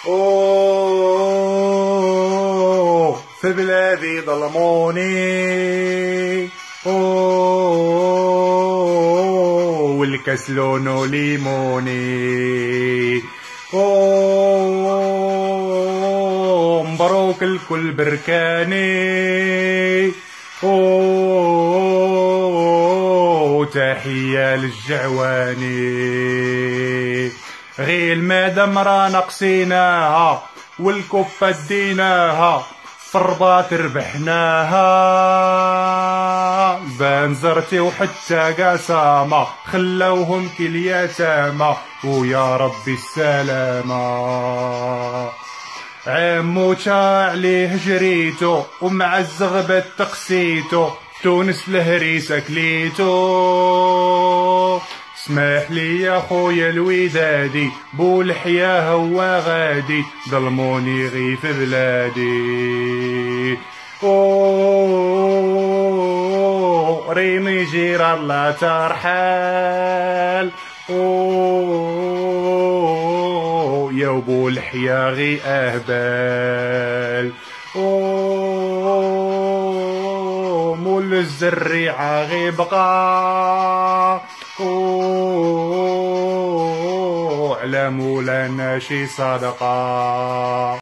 أوه في بلادي ظلموني، أوه والكاس لونه ليموني، أوه مبروك الكل بركاني، أوه تحية للجعواني. غير المادام رانا قسيناها والكفة ديناها، في الرباط ربحناها، بانزرتي وحتى قاسامة خلوهم كاليتامى، ويا ربي السلامة. عموتا عليه جريتو ومع الزغبة تقسيتو، تونس الهريسة كليتو. اسمح لي يا خويا الودادي، بولحيا هو غادي، ظلموني غي في بلادي. اوه ريمي جيران لا ترحل، اوه يا بولحيا غي اهبال، اوه مول الزريعة غي بقى، اوه على مولانا شي صدقة.